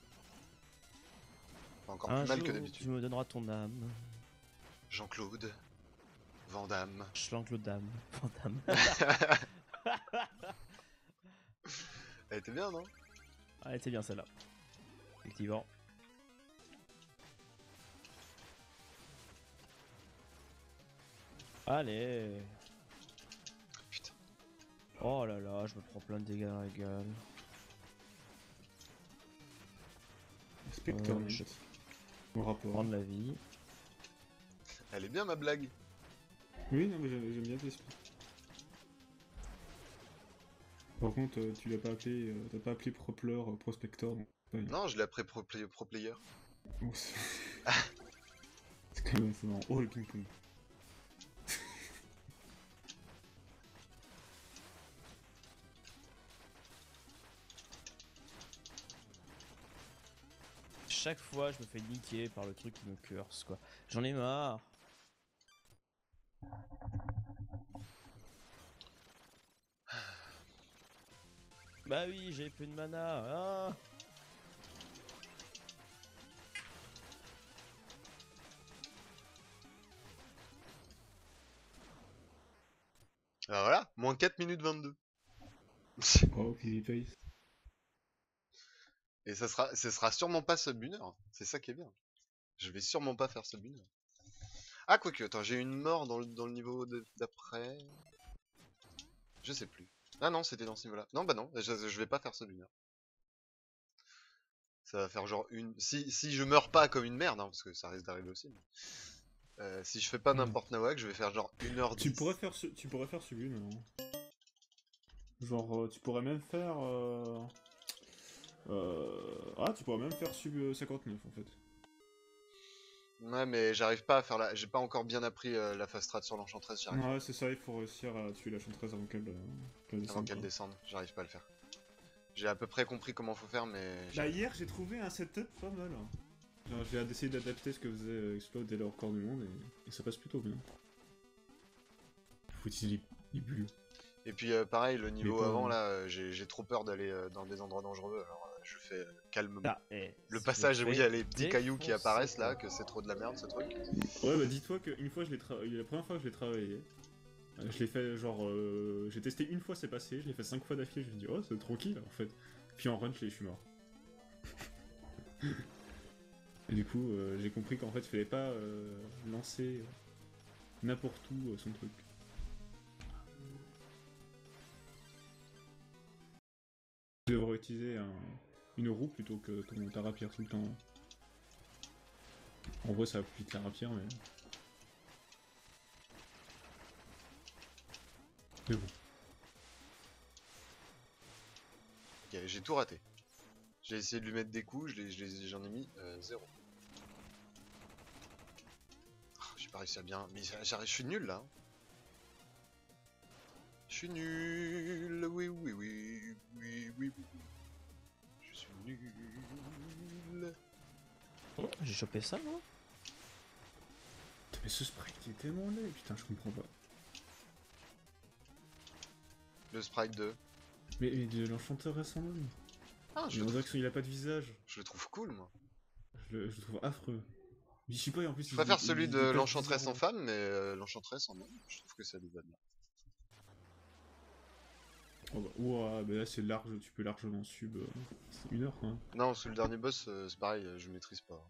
Enfin, encore Un plus mal jour, que tu d'habitude. me donneras ton âme. Jean-Claude. Van Damme. Jean-Claude Dame. Fantôme. Elle était bien, non? Ah, elle était bien celle-là. Effectivement. Allez. Putain. Oh là là, je me prends plein de dégâts dans la gueule. Spectre je- Knight. Au rapport. Prendre la vie. Elle est bien ma blague. Oui, non, mais j'aime bien l'esprit. Par contre, tu l'as pas appelé, t'as pas appelé Propler Prospector. Donc, ouais. Non, je l'ai après pro player. Bon, c'est c'est quand même assez marrant. Oh, le ping-pong. chaque fois je me fais niquer par le truc qui me curse quoi. J'en ai marre. Bah oui, j'ai plus de mana. Ah. Alors voilà, moins 4 minutes 22. Oh, il pace. Et ça sera sûrement pas sub 1 heure. C'est ça qui est bien. Je vais sûrement pas faire sub 1 heure. Ah, quoique, attends, j'ai une mort dans le niveau d'après. Je sais plus. Ah non, c'était dans ce niveau-là. Non, bah non, je vais pas faire sub 1 heure. Ça va faire genre une. Si je meurs pas comme une merde, hein, parce que ça risque d'arriver aussi. Mais... si je fais pas n'importe nawak, je vais faire genre 1h10. Tu pourrais faire sub 1 non? Genre, tu pourrais même faire. Ah, tu pourrais même faire sub 59 en fait. Ouais, mais j'arrive pas à faire la. J'ai pas encore bien appris la fast strat sur l'enchantress, j'arrive Ouais, c'est ça, il faut réussir à tuer la chanteuse avant qu'elle descende. avant qu'elle descende, j'arrive pas à le faire. J'ai à peu près compris comment faut faire, mais. Bah, hier, j'ai trouvé un setup pas mal. Hein. Genre, j'ai essayé d'adapter ce que faisait Explode et leur corps du monde et ça passe plutôt bien. Faut utiliser les bulles. Et puis pareil, le niveau pas- avant là, j'ai trop peur d'aller dans des endroits dangereux, alors je fais calmement. Ah, Le passage où il y a les petits cailloux qui apparaissent là, que c'est trop de la merde ce truc. Ouais, bah dis-toi qu'une fois, la première fois que je l'ai travaillé, je l'ai fait genre. J'ai testé une fois, c'est passé, je l'ai fait 5 fois d'affilée, je me suis dit, oh, c'est tranquille en fait. Puis en run, je suis mort. Et du coup, j'ai compris qu'en fait, il fallait pas lancer n'importe où son truc. Tu devrais utiliser une roue plutôt que ta rapière tout le temps. En vrai, ça va plus vite la rapière, mais. Mais bon. Ok, j'ai tout raté. J'ai essayé de lui mettre des coups, j'en ai mis 0. Oh, j'ai pas réussi à bien. Mais je suis nul là. Je suis nul. Oui, oui, oui. Oui, oui, oui. Je suis nul. Oh, j'ai chopé ça moi. Mais ce sprite il est tellement laid, putain, je comprends pas. Le sprite 2. Mais de l'enchanteresse en homme. Ah, On dirait qu'il a pas de visage. je le trouve cool moi. Je le trouve affreux. Je sais pas, et en plus. Je préfère celui de l'enchantress en femme, mais l'enchantress en homme, je trouve que ça lui va bien. Oh bah, ouah, bah là c'est large, tu peux largement sub. C'est 1 heure quoi. Non, sur le dernier boss, c'est pareil, je maîtrise pas.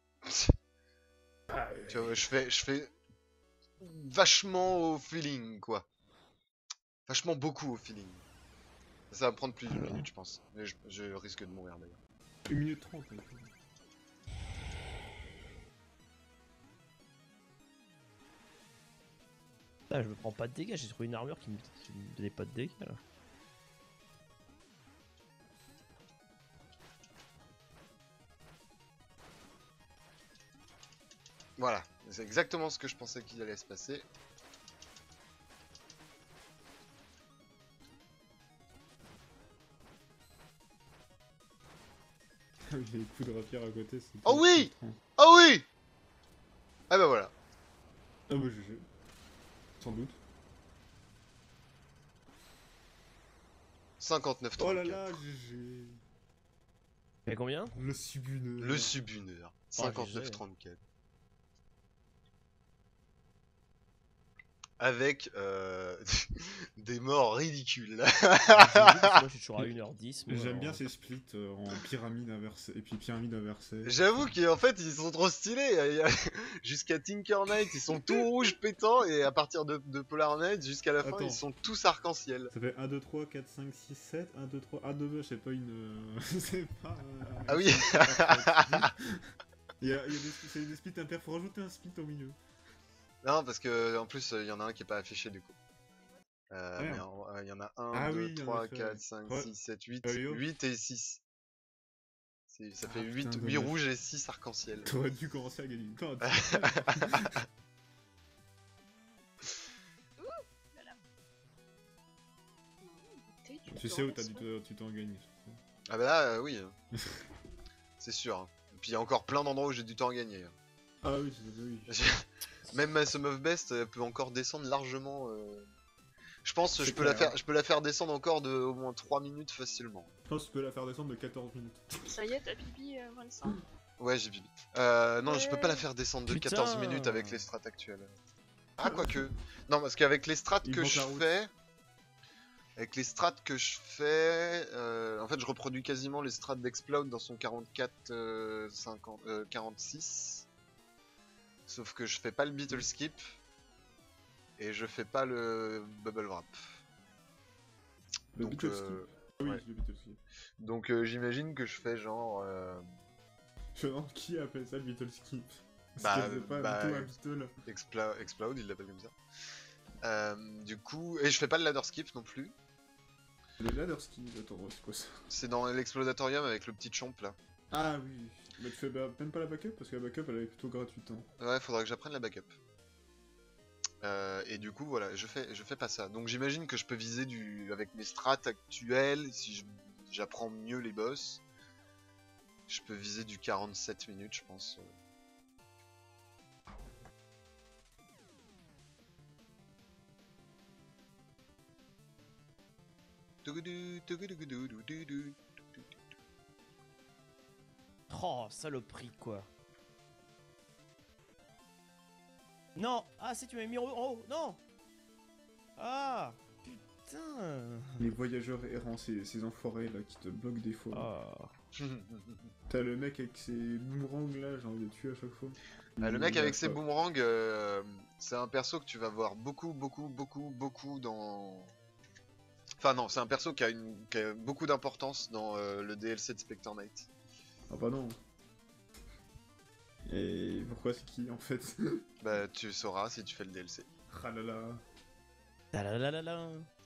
Ah, Tu vois, je fais vachement au feeling, quoi. Vachement beaucoup au feeling. Ça va me prendre plus d'une minute, je pense. Mais je risque de mourir d'ailleurs. 1 minute 30. Hein. Ah, je me prends pas de dégâts, j'ai trouvé une armure qui me donnait pas de dégâts là. Voilà, c'est exactement ce que je pensais qu'il allait se passer. Les coups de rapière à côté, c'est. Oh oui! Oh oui! Ah bah voilà. Ah bah GG. Sans doute. 59 Oh là là, GG. Et combien? Le sub 1 heure. Le sub 1 heure. Oh, 59-34. Avec des morts ridicules. Moi je suis toujours à 1h10. moi, J'aime alors, bien ces splits en pyramide inversée et puis pyramide inversée. J'avoue qu'en fait ils sont trop stylés. Jusqu'à Tinker Knight ils sont tout rouges pétants et à partir de Polar Knight jusqu'à la fin Attends. ils sont tous arc-en-ciel. Ça fait 1, 2, 3, 4, 5, 6, 7, 1, 2, 3, ah 2, c'est pas une... c'est pas... Ah oui. il y a des splits impairs, faut rajouter un split au milieu. Non parce que en plus il y en a un qui est pas affiché du coup. Ah, Mais il y en a 1, Ah 2, oui, 3, en effet, 4, ouais. 5, Ouais. 6, 7, 8. Yo. 8 et 6. Ça fait Ah, 8, putain, 8 dommage. rouges et 6 arc-en-ciel. T'aurais dû commencer à gagner du temps. Tu sais où tu t'en gagnes. Ah bah là oui. C'est sûr. Hein. puis il y a encore plein d'endroits où j'ai du temps à gagner. Ah oui, oui. Même ma Sum of Best elle peut encore descendre largement. Je pense que C'est je peux clair. la faire descendre encore de au moins 3 minutes facilement. Je pense que tu peux la faire descendre de 14 minutes. Ça y est, t'as pipi, Vincent? Ouais, j'ai bibi. Non, je peux pas la faire descendre de Putain. 14 minutes avec les strats actuelles. Ah, quoique. Non, parce qu'avec les strats Il que manque je la route. fais. Avec les strats que je fais. En fait, je reproduis quasiment les strats d'Explode dans son 44, 46. Sauf que je fais pas le Beetle Skip. Et je fais pas le Bubble Wrap. Le Donc, Beetle Skip. Ah oui, ouais. le Beetle Skip. Donc j'imagine que je fais genre. Je me demande qui appelle ça le Beetle Skip. Parce Bah, que c'est pas bah, du tout un Beetle. Explode, il l'appelle comme ça. Du coup, et je fais pas le ladder skip non plus. Le ladder skip, attends, c'est quoi ça? C'est dans l'explodatorium avec le petit chomp là. Ah oui. Mais tu fais même pas la backup parce que la backup elle est plutôt gratuite. Hein. Ouais, faudra que j'apprenne la backup. Et du coup, voilà, je fais pas ça. Donc j'imagine que je peux viser avec mes strats actuels, si j'apprends mieux les boss, je peux viser du 47 minutes, je pense. Oh, saloperie, quoi. Non. Ah, si tu m'as mis en haut. Non. Ah, putain. Les voyageurs errants, ces enfoirés là qui te bloquent des fois. Oh. T'as le mec avec ses boomerangs là, j'ai envie de le tuer à chaque fois. Le mec Il a avec ses pas- boomerangs, c'est un perso que tu vas voir beaucoup dans... Enfin non, c'est un perso qui a beaucoup d'importance dans le DLC de Spectre Knight. Ah bah non. Et pourquoi c'est qui en fait? Bah tu sauras si tu fais le DLC. Ah là là. Ta la la la la.